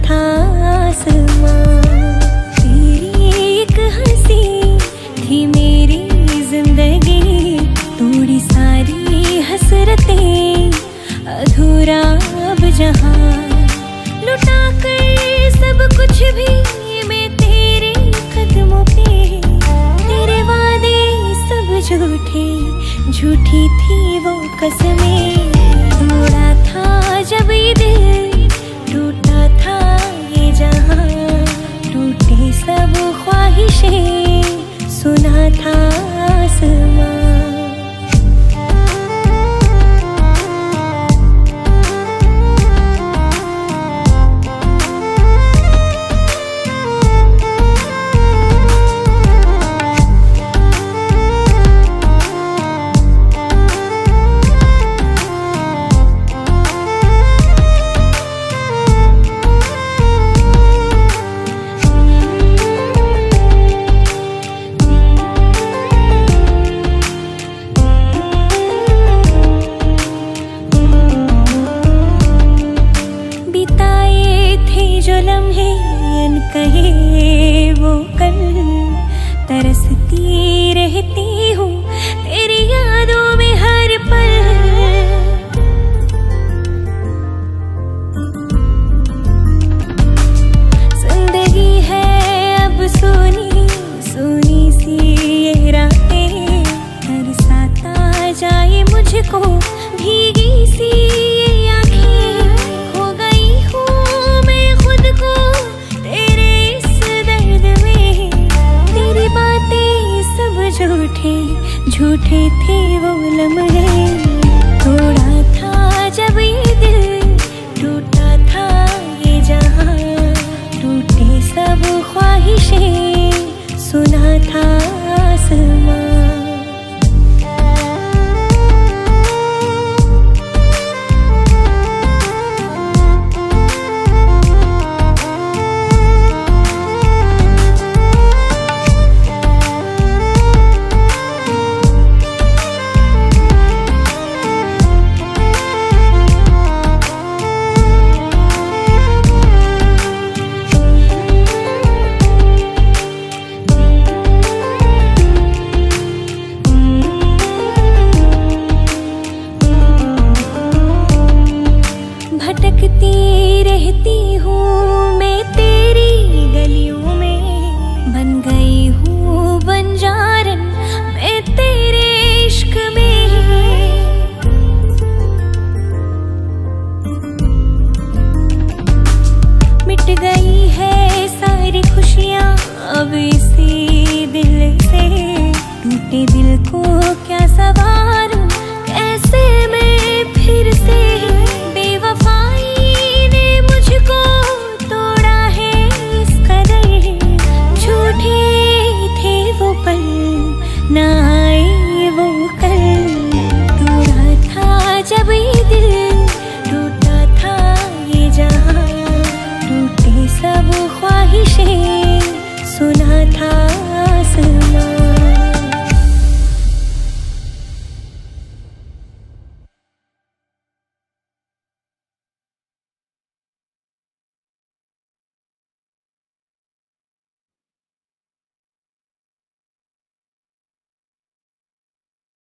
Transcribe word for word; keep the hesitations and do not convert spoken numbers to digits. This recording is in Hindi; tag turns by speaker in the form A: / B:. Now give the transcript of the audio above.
A: था आसमां। तेरी एक हंसी थी मेरी जिंदगी, तोड़ी सारी हसरतें, अधूरा अब जहां। लुटा कर सब कुछ भी मैं तेरे कदमों पे, तेरे वादे सब झूठे, झूठी थी वो कसमें। तोड़ा था जब ये दिल, टूटा था ये जहां, टूटे सब ख्वाहिशें, सुना था आसमां। जो लम्हे अनकहे वो कल, तरसती रहती हूँ तेरी यादों में हर पल। जिंदगी है अब सोनी सोनी सी ये रातें, तरसाता जाए मुझको भीगी सी ये आँखें। हो गई हूँ झूठे झूठे थे वो लम्हे, तोड़ा था जब ये